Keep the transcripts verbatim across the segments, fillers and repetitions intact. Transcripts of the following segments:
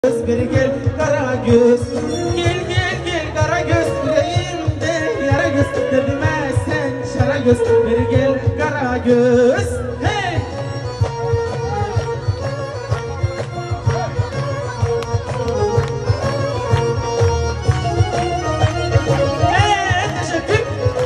Bir gel kara göz, gel gel gel kara göz, yüreğimde yara göz, derdime sen şara göz. Bir gel kara göz, hey! Hey, teşekkür.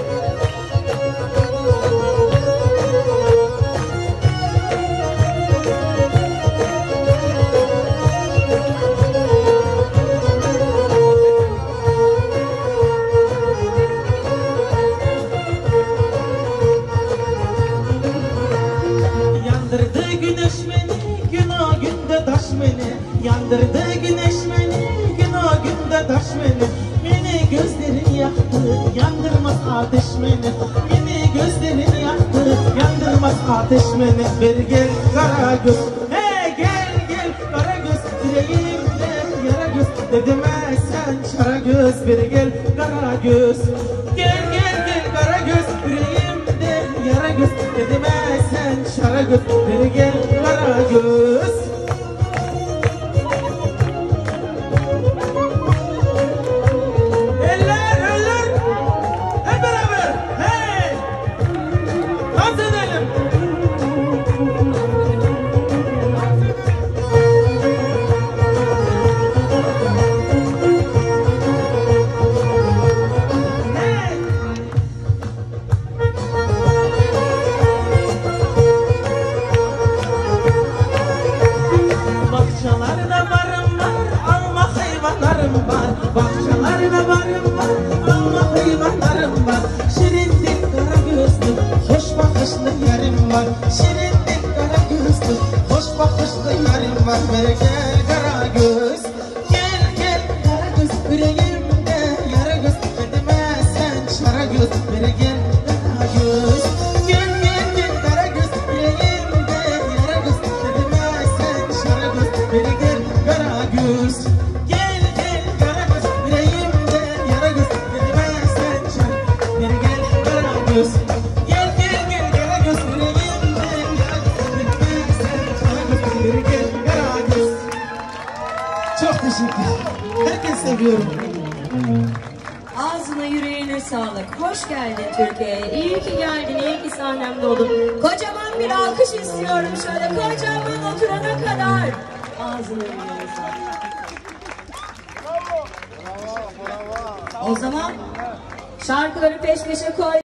Yandırdı güneş beni, gün o günde taş beni. Yandırdı güneş beni, gün o günde taş beni. Beni gözlerin yaktı, yandırmaz ateş beni. Beni gözlerin yaktı, yandırmaz ateş beni. Bir gel kara göz, hey gel gel kara göz, yüreğimde yara göz. Dedime sen şara göz, bir gel kara göz. Gel gel gel kara göz, yüreğimde yara göz. Dedime sen şara göz, bir gel kara göz. Eller eller hep beraber hey dans edelim. Hey. Bahçelerde varım var, alma hayvanlarım var. Bahçelerde varım var, alma hayvanlarım var. Şirinlik kara gözlü, hoş bakışlı yarim var. Şirinlik kara gözlü, hoş bakışlı yarim var. Ver gel kara göz, gel gel kara göz. Yüreğimde yara göz, dedime sen şara göz. Ver gel kara göz, gel gel gel kara göz. Yüreğimde yara göz, dedime sen şara göz. Bir gel kara göz, gel gel kara göz, yüreğimde yara göz, dedime sen şara. Bir gel kara göz, gel gel gel kara göz, yüreğimde yara göz, dedime sen şara göz. Bir gel kara göz. Çok teşekkür. Herkes seviyorum. Ağzına yüreğine sağlık. Hoş geldin Türkiye'ye. İyi ki geldin, iyi ki sahnemde oldun. Kocaman bir alkış istiyorum şöyle. Kocaman oturana kadar. Ağzına yüreğine sağlık. O zaman şarkıları peş peşe koy.